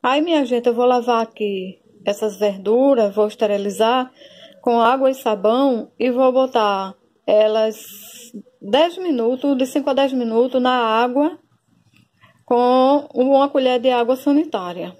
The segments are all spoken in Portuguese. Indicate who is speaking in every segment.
Speaker 1: Aí, minha gente, eu vou lavar aqui essas verduras, vou esterilizar com água e sabão e vou botar elas 10 minutos, de 5 a 10 minutos na água com uma colher de água sanitária.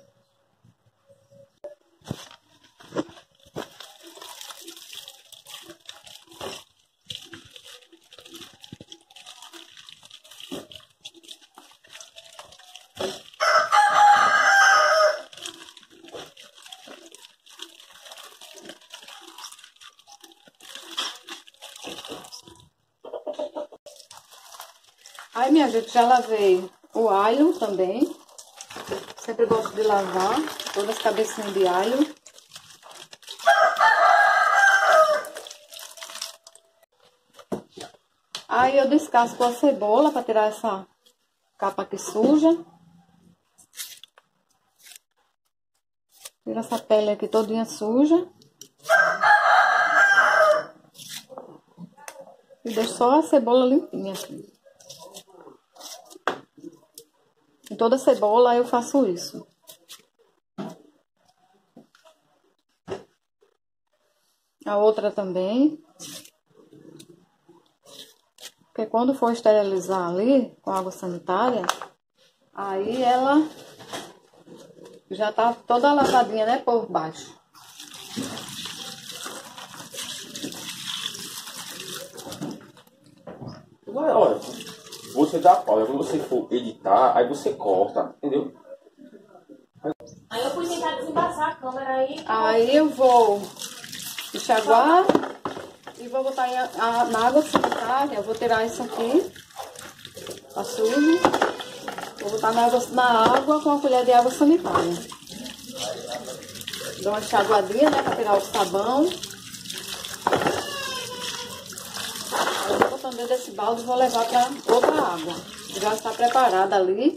Speaker 1: Aí, minha gente, já lavei o alho também. Sempre gosto de lavar todas as cabecinhas de alho. Aí eu descasco a cebola para tirar essa capa aqui suja. Tira essa pele aqui todinha suja. E deixo só a cebola limpinha aqui. Em toda cebola eu faço isso. A outra também. Porque quando for esterilizar ali com água sanitária, aí ela já tá toda lavadinha, né, por baixo.
Speaker 2: Olha, você dá pausa, quando você for editar, aí você corta, entendeu?
Speaker 3: Aí eu fui tentar desembaçar a câmera aí.
Speaker 1: Aí eu vou enxaguar e vou botar na água sanitária. Eu vou tirar isso aqui, tá sujo. Vou botar na água com uma colher de água sanitária. Dou uma enxaguadinha, né, pra tirar o sabão. Aí eu vou botando dentro desse balde e vou levar para outra água. Já está preparada ali.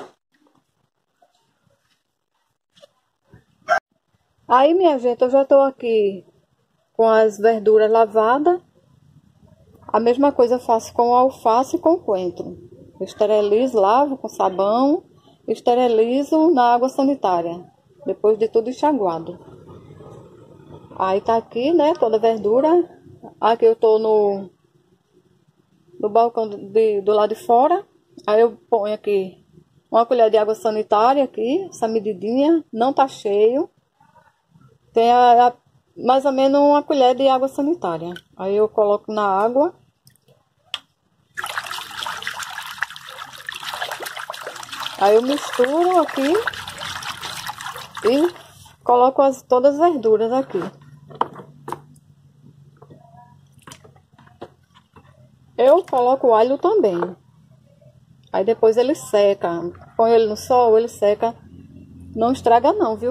Speaker 1: Aí, minha gente, eu já estou aqui com as verduras lavadas. A mesma coisa eu faço com a alface e com o coentro. Eu esterilizo, lavo com sabão, esterilizo na água sanitária, depois de tudo enxaguado. Aí tá aqui, né, toda a verdura. Aqui eu tô no balcão do lado de fora. Aí eu ponho aqui uma colher de água sanitária aqui, essa medidinha, não tá cheio. Tem mais ou menos uma colher de água sanitária. Aí eu coloco na água. Aí eu misturo aqui e coloco todas as verduras aqui. Eu coloco o alho também. Aí depois ele seca. Põe ele no sol, ele seca. Não estraga não, viu?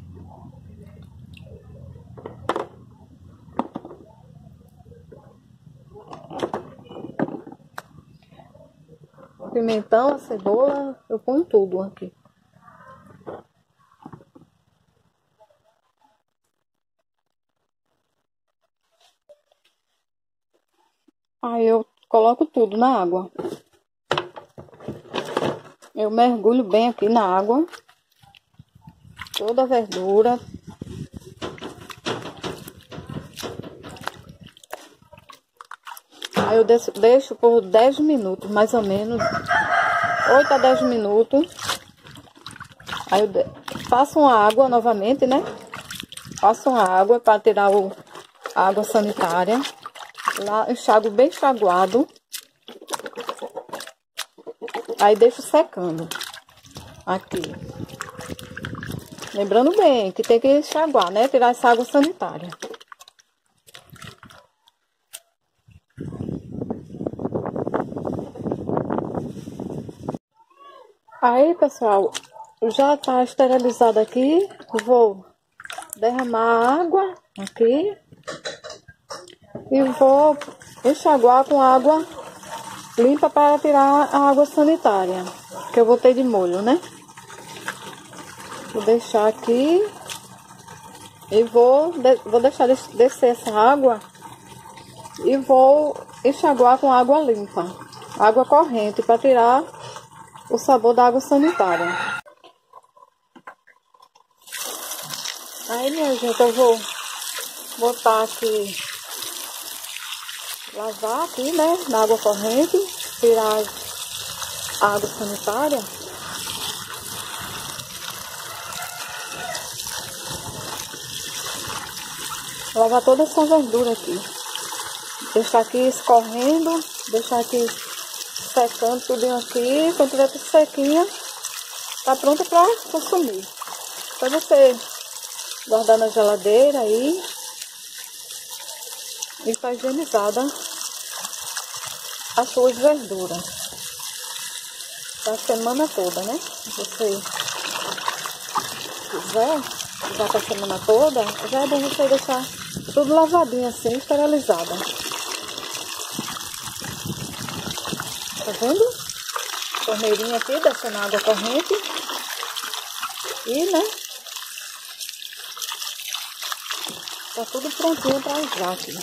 Speaker 1: Pimentão, a cebola, eu ponho tudo aqui. Aí eu coloco tudo na água. Eu mergulho bem aqui na água. Toda a verdura. Aí eu deixo por 10 minutos, mais ou menos. 8 a 10 minutos. Aí eu faço uma água novamente, né? Faço uma água para tirar a água sanitária. Lá enxago bem enxaguado. Aí deixo secando. Aqui. Lembrando bem que tem que enxaguar, né? Tirar essa água sanitária. Aí, pessoal, já tá esterilizado aqui. Vou derramar água aqui. E vou enxaguar com água limpa para tirar a água sanitária. Que eu botei de molho, né? Vou deixar aqui. E vou deixar descer essa água. E vou enxaguar com água limpa. Água corrente para tirar o sabor da água sanitária. Aí, minha gente, eu vou botar aqui, lavar aqui, né, na água corrente, tirar a água sanitária. Lavar toda essa verdura aqui. Deixar aqui escorrendo, deixar aqui secando tudo aqui. Quando tiver tudo sequinha, tá pronta para consumir. Só você guardar na geladeira aí e tá higienizada as suas verduras da semana toda, né? Se você quiser usar pra semana toda, já é bom você deixar tudo lavadinho assim, esterilizada. Tá vendo? Torneirinha aqui, descendo água corrente. E, né? Tá tudo prontinho para usar aqui.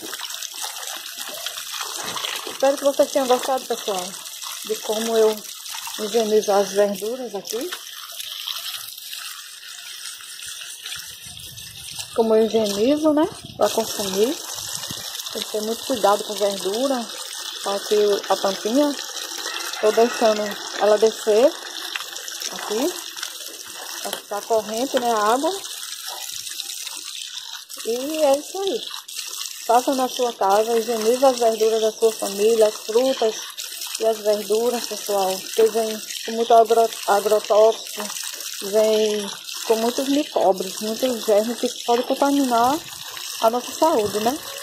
Speaker 1: Espero que vocês tenham gostado, pessoal, de como eu higienizo as verduras aqui. Como eu higienizo, né? Para consumir. Tem que ter muito cuidado com verdura. Aqui a tampinha. Tô deixando ela descer aqui. Pra ficar corrente, né? A água. E é isso aí. Faça na sua casa, higienize as verduras da sua família, as frutas e as verduras, pessoal. Porque vem com muito agrotóxico, vem com muitos micróbios, muitos germes que podem contaminar a nossa saúde, né?